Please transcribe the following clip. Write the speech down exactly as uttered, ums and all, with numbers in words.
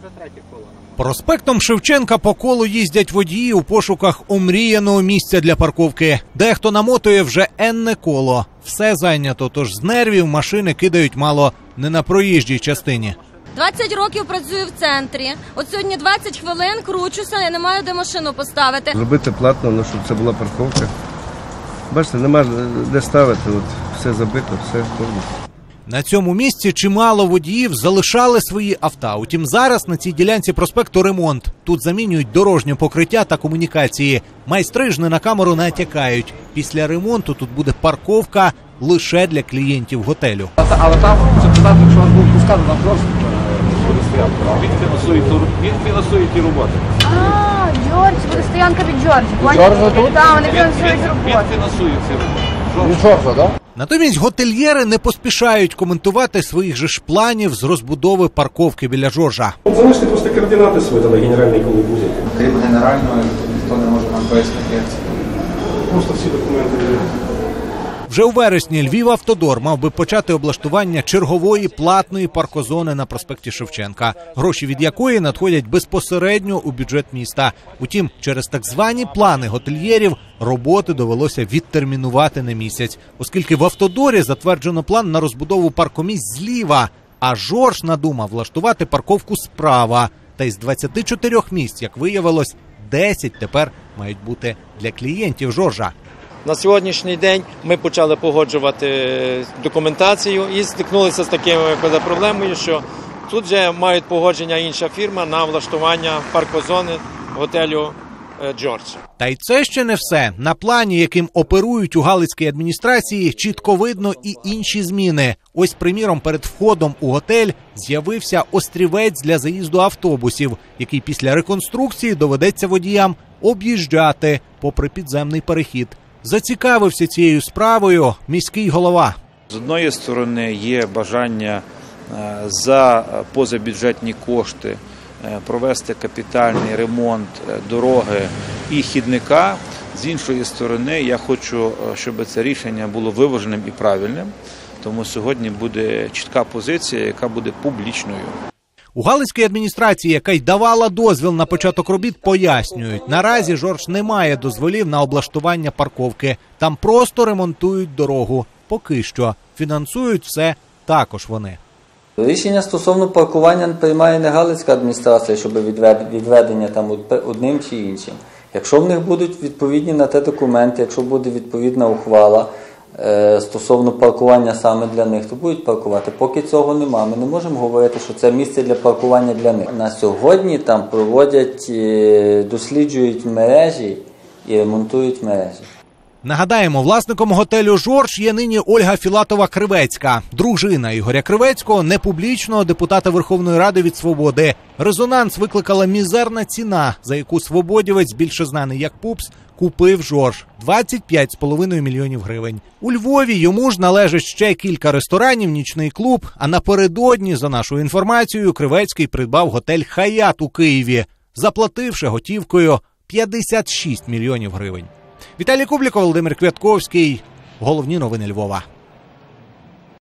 Проспектом Шевченка по колу їздять водії у пошуках омріяного місця для парковки. Дехто намотує вже енне коло. Все зайнято, тож з нервів машини кидають мало не на проїжджій частині. двадцять років працюю в центрі. От сьогодні двадцять хвилин кручуся, я не маю де машину поставити. Зробити платно, ну, щоб це була парковка. Бачите, немає де ставити, от все забито, все повністю. На цьому місці чимало водіїв залишали свої авто. Утім, зараз на цій ділянці проспекту ремонт. Тут замінюють дорожнє покриття та комунікації. Майстри ж не на камеру натякають. Після ремонту тут буде парковка лише для клієнтів готелю. Але там, якщо вас будуть пускати, там просто буде стоянка. Він фінансує ті роботи. А, Джордж, буде стоянка від Джорджа. Джорджа тут? Так, вони фінансують роботи. Він фінансує ці роботи. Від Джорджа, так? Натомість готельєри не поспішають коментувати своїх же ж планів з розбудови парковки біля Жоржа. Залиште просто координати свої, але генеральний коли буде. Крім генерального, ніхто не може нам пояснити, як це. Просто всі документи є. Вже у вересні Львівавтодор мав би почати облаштування чергової платної паркозони на проспекті Шевченка, гроші від якої надходять безпосередньо у бюджет міста. Утім, через так звані плани готельєрів роботи довелося відтермінувати на місяць, оскільки в Автодорі затверджено план на розбудову паркомісць зліва, а Жорж надумав влаштувати парковку справа. Та із двадцяти чотирьох місць, як виявилось, десять тепер мають бути для клієнтів Жоржа. На сьогоднішній день ми почали погоджувати документацію і стикнулися з такою проблемою, що тут вже мають погодження інша фірма на влаштування паркозони готелю «Джордж». Та й це ще не все. На плані, яким оперують у Галицькій адміністрації, чітко видно і інші зміни. Ось, приміром, перед входом у готель з'явився острівець для заїзду автобусів, який після реконструкції доведеться водіям об'їжджати попри підземний перехід. Зацікавився цією справою міський голова. З одної сторони є бажання за позабюджетні кошти провести капітальний ремонт дороги і хідника. З іншої сторони, я хочу, щоб це рішення було виваженим і правильним, тому сьогодні буде чітка позиція, яка буде публічною. У Галицькій адміністрації, яка й давала дозвіл на початок робіт, пояснюють, наразі Жорж не має дозволів на облаштування парковки. Там просто ремонтують дорогу. Поки що. Фінансують все також вони. Рішення стосовно паркування приймає не Галицька адміністрація, щоб відведення там одним чи іншим. Якщо в них будуть відповідні на те документи, якщо буде відповідна ухвала стосовно паркування саме для них, то будуть паркувати. Поки цього нема, ми не можемо говорити, що це місце для паркування для них. На сьогодні там проводять, досліджують мережі і ремонтують мережі. Нагадаємо, власником готелю «Жорж» є нині Ольга Філатова-Кривецька, дружина Ігоря Кривецького, непублічного депутата Верховної Ради від «Свободи». Резонанс викликала мізерна ціна, за яку свободівець, більше знаний як Пупс, купив «Жорж» – двадцять п'ять з половиною мільйонів гривень. У Львові йому ж належить ще кілька ресторанів, нічний клуб, а напередодні, за нашою інформацією, Кривецький придбав готель «Хаят» у Києві, заплативши готівкою п'ятдесят шість мільйонів гривень. Віталій Кубліков, Володимир Квятковський. Головні новини Львова.